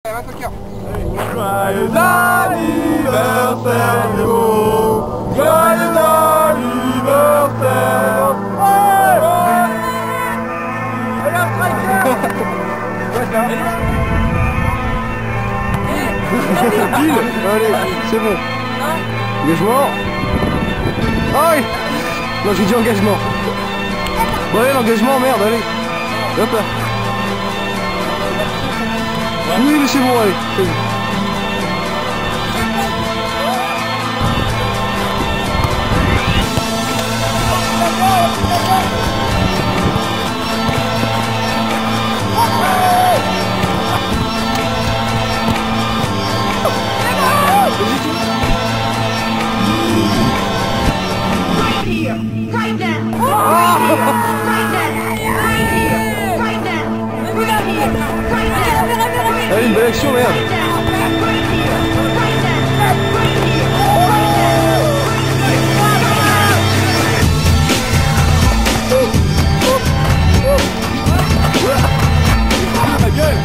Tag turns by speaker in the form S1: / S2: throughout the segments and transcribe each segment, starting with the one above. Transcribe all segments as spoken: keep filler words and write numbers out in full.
S1: Joyeux anniversaire Hugo, joyeux anniversaire.
S2: Allez, c'est bon. Engagement. Aïe. Non, j'ai dit engagement. Bon allez, l'engagement, merde, allez. Hop là. Oui, mais c'est bon, allez. C'est bon.
S3: Right now! Right now! Right now! Right here! Right now! Right here! Right now!
S2: Allez, une belle action, merde.
S3: Right now! Right here! Right now! Right here! Right
S2: Ah, ma gueule.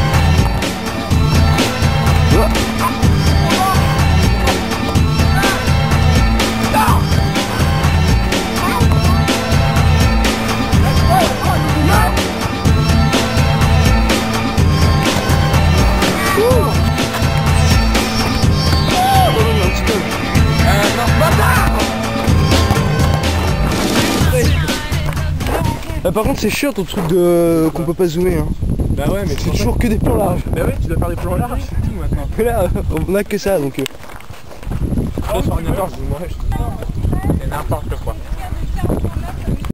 S2: Euh, par contre c'est chiant ton truc de qu'on peut pas zoomer hein.
S1: Bah ouais mais
S2: C'est toujours que des plans larges.
S1: Bah ouais tu dois faire des plans larges c'est tout maintenant.
S2: Mais là on a que ça donc euh...
S1: Sur ordinateur je zoomerai. C'est n'importe quoi.